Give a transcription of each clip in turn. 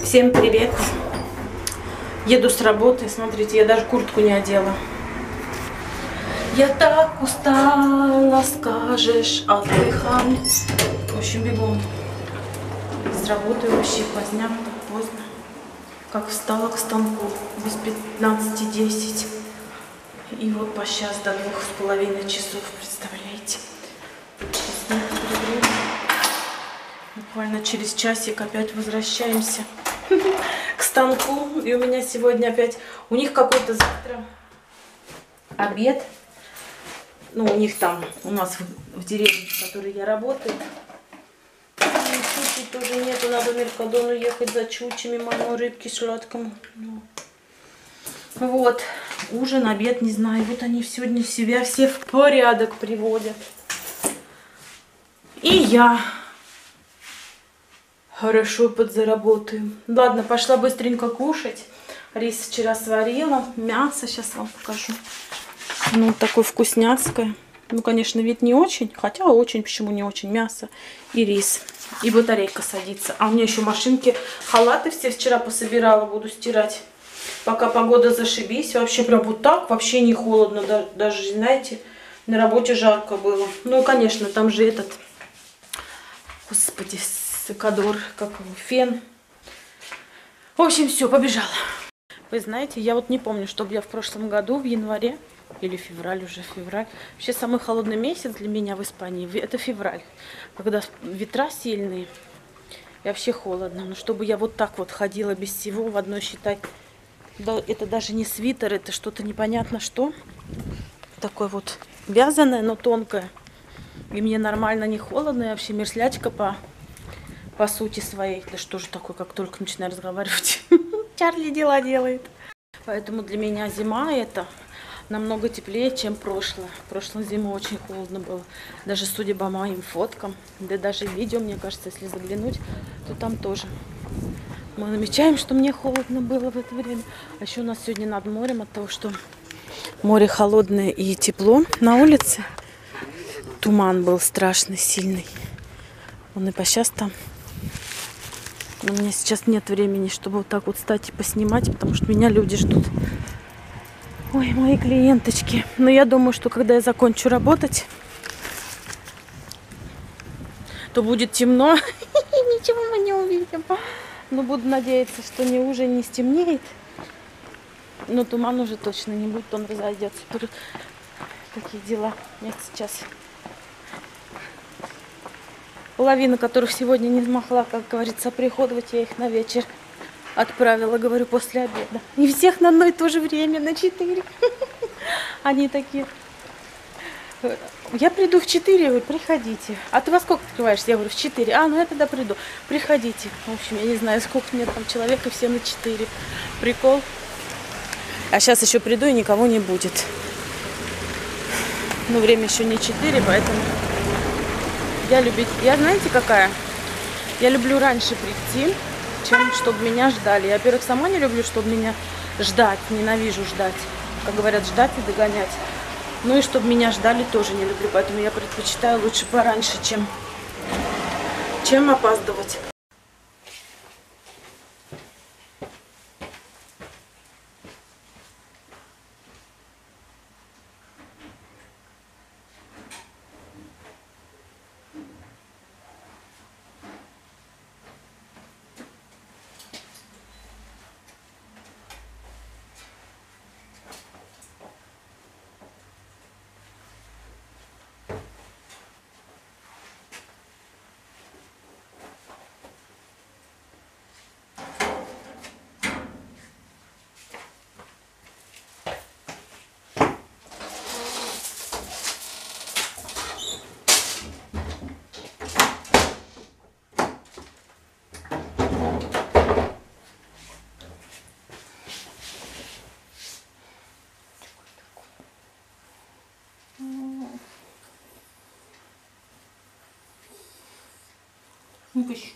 Всем привет! Еду с работы. Смотрите, я даже куртку не одела. Я так устала, скажешь, отдыхай. В общем, бегом. С работы вообще поздняк, так поздно. Как встала к станку без 15:10. И вот по сейчас до 2,5 часов, представляете? Буквально через часик опять возвращаемся к станку. И у меня сегодня опять... У них какой-то завтра обед. Ну, у них там, у нас в деревне, в которой я работаю. Чучи тоже нету. Надо в Меркадону ехать за чучами, мама, рыбки сладкому. Вот. Ужин, обед, не знаю. Вот они сегодня себя все в порядок приводят. И я... Хорошо подзаработаю. Ладно, пошла быстренько кушать. Рис вчера сварила. Мясо сейчас вам покажу. Ну, такое вкусняцкое. Ну, конечно, вид не очень. Хотя очень, почему не очень. Мясо и рис. И батарейка садится. А у меня еще машинки, халаты все вчера пособирала. Буду стирать. Пока погода зашибись. Вообще прям вот так. Вообще не холодно. Даже, знаете, на работе жарко было. Ну, конечно, там же этот... Господи, Кадор, как его, фен. В общем, все, побежала. Вы знаете, я вот не помню, чтобы я в прошлом году, в январе, или февраль, уже февраль. Вообще самый холодный месяц для меня в Испании, это февраль. Когда ветра сильные, и вообще холодно. Но чтобы я вот так вот ходила без всего, в одной, считай, да, это даже не свитер, это что-то непонятно что. Такое вот вязаное, но тонкое. И мне нормально не холодно, я вообще мерзлячка по сути своей. Да что же такое, как только начинаю разговаривать. Чарли дела делает. Поэтому для меня зима это намного теплее, чем прошлое. Прошлой зимой очень холодно было. Даже судя по моим фоткам, да даже видео, мне кажется, если заглянуть, то там тоже. Мы намечаем, что мне холодно было в это время. А еще у нас сегодня над морем от того, что море холодное и тепло на улице. Туман был страшный, сильный. Он и по сейчас там. Но у меня сейчас нет времени, чтобы вот так вот встать и поснимать, потому что меня люди ждут. Ой, мои клиенточки. Но я думаю, что когда я закончу работать, то будет темно. Ничего мы не увидим. Но буду надеяться, что уже не стемнеет. Но туман уже точно не будет, он разойдется. Такие дела. Нет, сейчас... Половина которых сегодня не смогла, как говорится, приходовать, я их на вечер отправила, говорю, после обеда. И всех на одно и то же время, на 4. Они такие, я приду в 4, говорю, приходите. А ты во сколько открываешься? Я говорю, в 4. А, ну я тогда приду. Приходите. В общем, я не знаю, сколько нет там человек, и все на 4. Прикол. А сейчас еще приду, и никого не будет. Но время еще не 4, поэтому... Я знаете какая? Я люблю раньше прийти, чем чтобы меня ждали. Я, во-первых, сама не люблю, чтобы меня ждать. Ненавижу ждать. Как говорят, ждать и догонять. Ну и чтобы меня ждали тоже не люблю. Поэтому я предпочитаю лучше пораньше, чем опаздывать. Выпущу.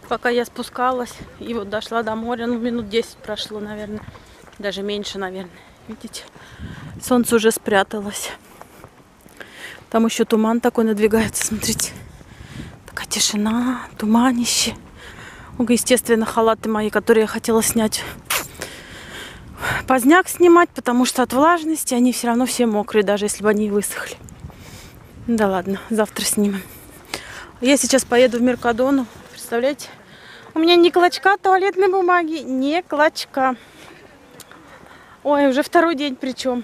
Пока я спускалась и вот дошла до моря, ну минут 10 прошло, наверное. Даже меньше, наверное. Видите, солнце уже спряталось. Там еще туман такой надвигается, смотрите. Такая тишина, туманище. Естественно, халаты мои, которые я хотела снять, поздняк снимать, потому что от влажности они все равно все мокрые, даже если бы они высохли. Да ладно, завтра снимем. Я сейчас поеду в Меркадону. Представляете? У меня ни клочка туалетной бумаги, ни клочка. Ой, уже второй день причем.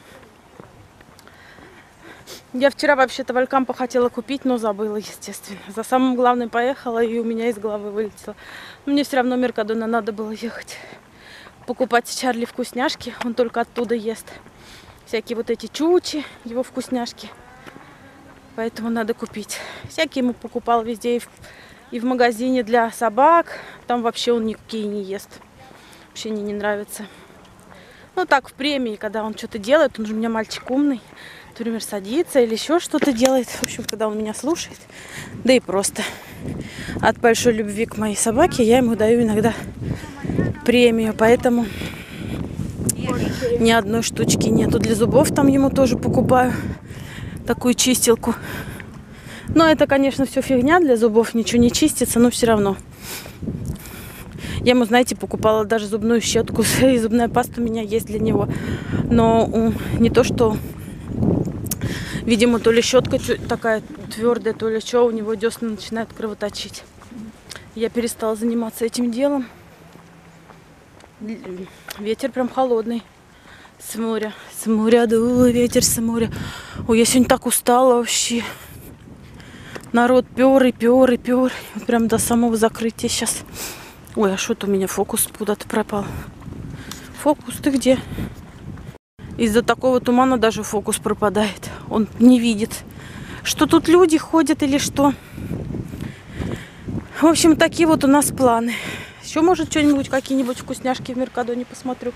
Я вчера вообще-то в Алькампо хотела купить, но забыла, естественно. За самым главным поехала, и у меня из головы вылетело. Но мне все равно в Меркадона надо было ехать. Покупать Чарли вкусняшки. Он только оттуда ест. Всякие вот эти чучи, его вкусняшки. Поэтому надо купить. Всякие ему покупал везде. И в магазине для собак. Там вообще он никакие не ест. Вообще мне не нравится. Ну так, в премии, когда он что-то делает. Он же у меня мальчик умный. Например, садится или еще что-то делает. В общем, когда он меня слушает. Да и просто от большой любви к моей собаке я ему даю иногда премию. Поэтому ни одной штучки нету. Для зубов там ему тоже покупаю такую чистилку. Но это, конечно, все фигня для зубов. Ничего не чистится, но все равно. Я ему, знаете, покупала даже зубную щетку. И зубная паста у меня есть для него. Но не то, что... Видимо, то ли щетка такая твердая, то ли что, у него десны начинают кровоточить. Я перестала заниматься этим делом. Ветер прям холодный. С моря дул ветер с моря. Ой, я сегодня так устала вообще. Народ пёр и пёр и пёр. Прям до самого закрытия сейчас. Ой, а что-то у меня фокус куда-то пропал. Фокус, ты где? Из-за такого тумана даже фокус пропадает. Он не видит, что тут люди ходят или что. В общем, такие вот у нас планы. Еще, может, что-нибудь, какие-нибудь вкусняшки в Меркадоне посмотрю.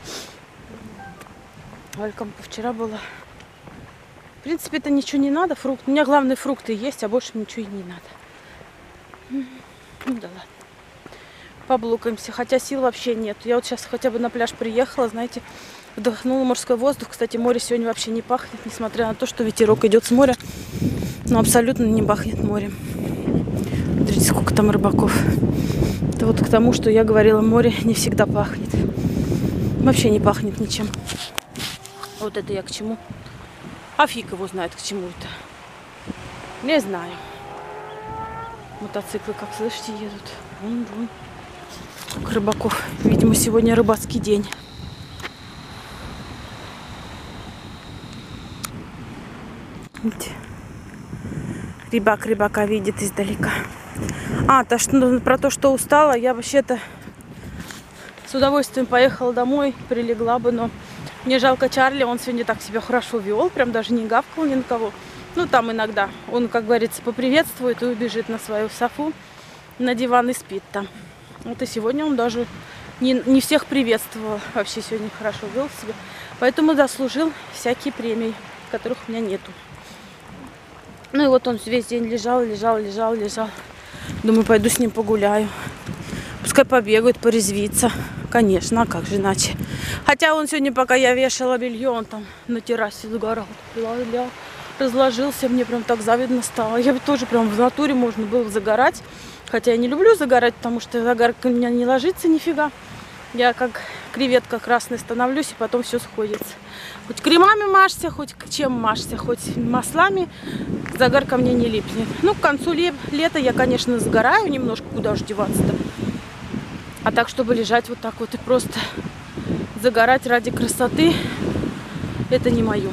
В Алькампо вчера было. В принципе, это ничего не надо. Фрукт. У меня главные фрукты есть, а больше ничего и не надо. Ну да ладно. Поблукаемся. Хотя сил вообще нет. Я вот сейчас хотя бы на пляж приехала, знаете, вдохнула морской воздух. Кстати, море сегодня вообще не пахнет, несмотря на то, что ветерок идет с моря. Но абсолютно не пахнет морем. Смотрите, сколько там рыбаков. Это вот к тому, что я говорила, море не всегда пахнет. Вообще не пахнет ничем. Вот это я к чему? А фиг его знает, к чему это. Не знаю. Мотоциклы, как слышите, едут. Вон. Сколько рыбаков. Видимо, сегодня рыбацкий день. Видите? Рыбак рыбака видит издалека. Про то, что устала, я вообще-то с удовольствием поехала домой, прилегла бы, но мне жалко Чарли, он сегодня так себя хорошо вел, прям даже не гавкал ни на кого. Ну, там иногда он, как говорится, поприветствует и убежит на свою софу, на диван и спит там. Вот и сегодня он даже не всех приветствовал, вообще сегодня хорошо вел себя. Поэтому заслужил всякие премии, которых у меня нету. Ну и вот он весь день лежал. Думаю, пойду с ним погуляю. Пускай побегает, порезвится. Конечно, а как же иначе. Хотя он сегодня, пока я вешала белье, он там на террасе загорал. Разложился, мне прям так завидно стало. Я бы тоже прям в натуре можно было загорать. Хотя я не люблю загорать, потому что загарка у меня не ложится нифига. Я как креветка красная становлюсь, и потом все сходится. Хоть кремами мажься, хоть чем мажься, хоть маслами, загар ко мне не липнет. Ну, к концу лета я, конечно, загораю немножко, куда же деваться-то. А так, чтобы лежать вот так вот и просто загорать ради красоты, это не мое.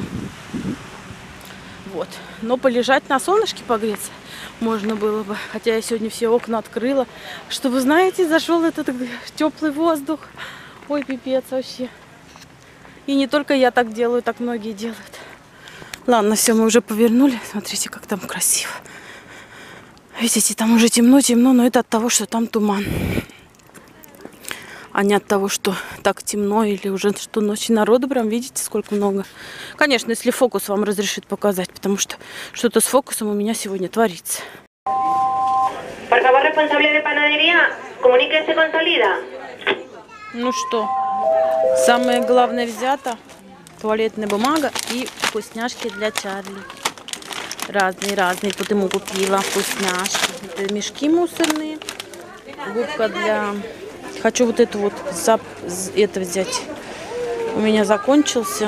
Вот. Но полежать на солнышке, погреться можно было бы. Хотя я сегодня все окна открыла, чтобы, знаете, зашел этот теплый воздух. Ой, пипец вообще. И не только я так делаю, так многие делают. Ладно, все, мы уже повернули. Смотрите, как там красиво. Видите, там уже темно, но это от того, что там туман. А не от того, что так темно или уже что ночи народу. Прям видите, сколько много. Конечно, если фокус вам разрешит показать, потому что что-то с фокусом у меня сегодня творится. Por favor, responsable de panadería, Ну что, самое главное взято. Туалетная бумага и вкусняшки для Чарли. Разные. Тут ему купила вкусняшки. Это мешки мусорные. Губка для... Хочу вот это вот это взять. У меня закончился.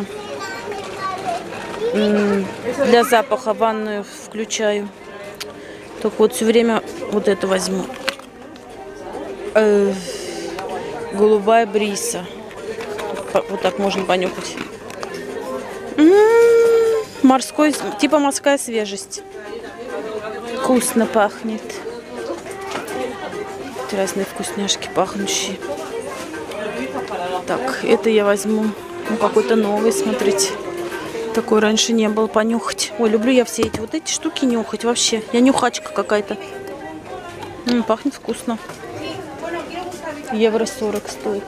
Для запаха ванную включаю. Только вот все время вот это возьму. Голубая бриса. Вот так можно понюхать. Морской, типа морская свежесть. Вкусно пахнет. Разные вкусняшки пахнущие. Так, это я возьму. Ну, какой-то новый, смотрите. Такой раньше не было, понюхать. Ой, люблю я все эти вот эти штуки нюхать вообще. Я нюхачка какая-то. Пахнет вкусно. Евро 40 стоит.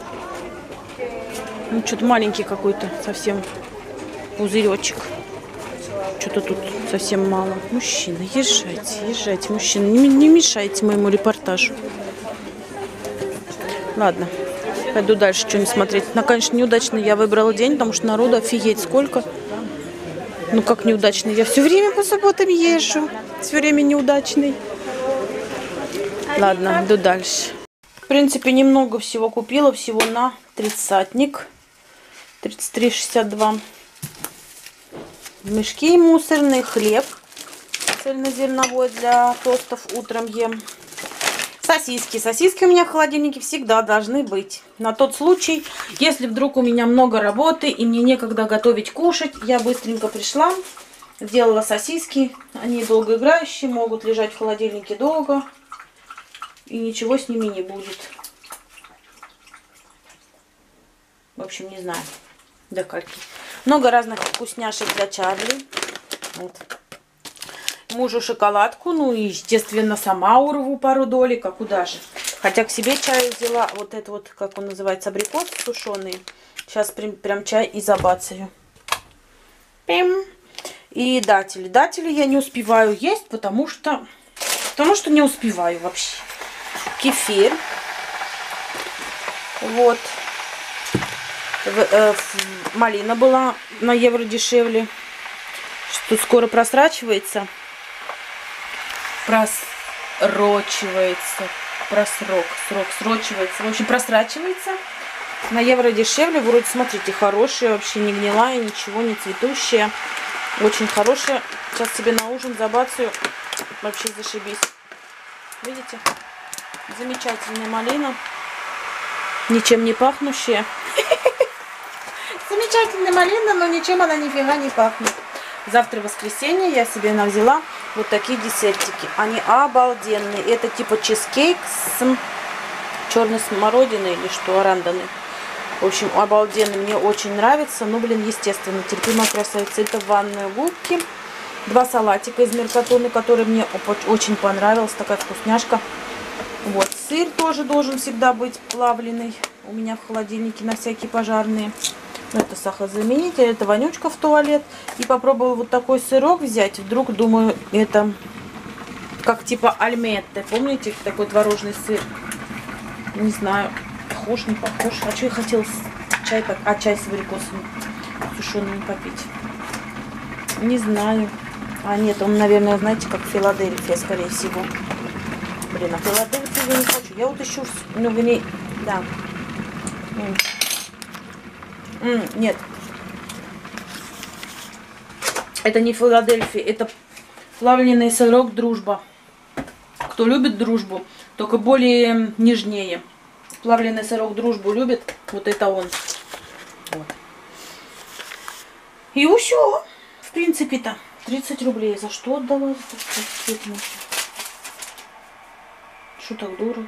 Ну, что-то маленький какой-то, совсем пузыречек. Что-то тут совсем мало. Мужчина, езжайте, мужчина. Не мешайте моему репортажу. Ладно, пойду дальше что-нибудь смотреть. Ну, конечно, неудачно я выбрала день, потому что народу офигеть сколько. Ну, как неудачно. Я все время по субботам езжу. Все время неудачный. Ладно, иду дальше. В принципе, немного всего купила. Всего на 30-ник. 33,62. Мешки мусорные, хлеб цельнозерновой для тостов утром ем. Сосиски. Сосиски у меня в холодильнике всегда должны быть. На тот случай, если вдруг у меня много работы и мне некогда готовить кушать, я быстренько пришла, сделала сосиски. Они долгоиграющие, могут лежать в холодильнике долго. И ничего с ними не будет. В общем, не знаю. До кальки. Много разных вкусняшек для Чарли. Вот. Мужу шоколадку. Ну и, естественно, сама урву пару долек. А куда же? Хотя к себе чаю взяла. Вот это вот, как он называется, абрикос сушеный. Сейчас прям чай и забацаю. Пим. И датели. Датели я не успеваю есть, потому что не успеваю вообще. Кефир. Вот. Малина была на евро дешевле. Что скоро просрачивается. Срочивается. В общем, просрачивается. На евро дешевле. Вроде, смотрите, хорошая. Вообще не гнилая, ничего, не цветущая. Очень хорошая. Сейчас себе на ужин забацаю. Вообще зашибись. Видите? Замечательная малина. Ничем не пахнущая. Замечательная малина, но ничем она нифига не пахнет. Завтра воскресенье, я себе взяла вот такие десертики. Они обалденные. Это типа чизкейк с черной смородиной или что, аранданы. В общем, обалденный. Мне очень нравится. Ну, блин, естественно, терпимо красавица. Это ванные губки. 2 салатика из меркатона, который мне очень понравился. Такая вкусняшка. Вот, сыр тоже должен всегда быть плавленый. У меня в холодильнике на всякие пожарные. Это сахарозаменитель, это вонючка в туалет. И попробовала вот такой сырок взять. Вдруг думаю, это как типа альметте. Помните, такой творожный сыр? Не знаю, похож, не похож. А что я хотела чай, чай с абрикосами сушеными попить? Не знаю. А нет, он, наверное, знаете, как Филадельфия, скорее всего. Блин, а Филадельфию я не хочу. Я вот ищу, ну, в ней, да. Нет. Это не Филадельфия, это плавленый сырок Дружба. Кто любит дружбу, только более нежнее. Плавленый сырок Дружбу любит, вот это он. Вот. И все. В принципе-то 30 рублей. За что отдала? Что так дорого?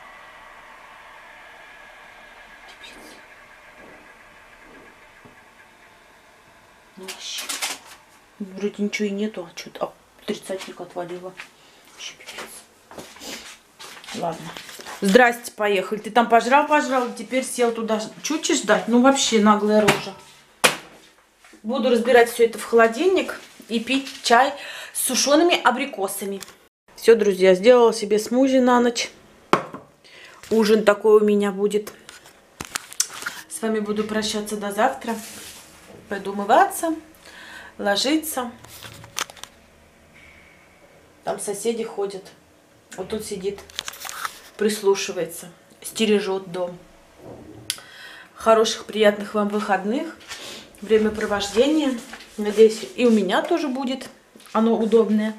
Ну, вообще. Вроде ничего и нету, а что-то 30-ник отвалила. Вообще пипец. Ладно. Здрасте, поехали. Ты там пожрал, теперь сел туда. Чуть ждать? Ну, вообще наглая рожа. Буду разбирать все это в холодильник и пить чай с сушеными абрикосами. Все, друзья, сделала себе смузи на ночь. ужин такой у меня будет. С вами буду прощаться до завтра. Пойду умываться, ложиться. Там соседи ходят. Вот тут сидит, прислушивается, стережет дом. Хороших, приятных вам выходных. Времяпровождения. Надеюсь, и у меня тоже будет оно удобное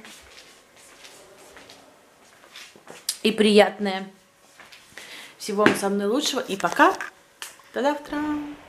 и приятное. Всего вам самого лучшего. И пока. До завтра.